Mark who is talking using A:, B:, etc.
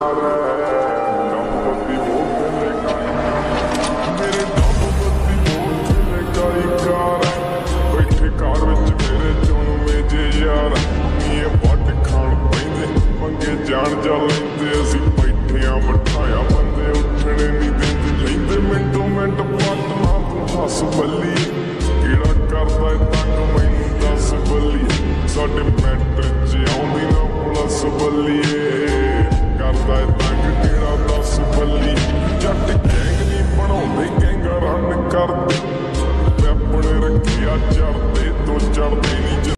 A: ਜਾਣ ਜਾ ਲੈਂਦੇ ਅਸੀਂ ਬੈਠਿਆਂ ਬਿਠਾਇਆ ਬੰਦੇ ਉੱਠਣੇ ਨਹੀਂ ਦਿੰਦੇ ਲੈਂਦੇ ਮਿੰਟੋ ਮਿੰਟ ਪੱਟ ਨਾ ਤੂੰ ਹੱਸ ਬੱਲੀ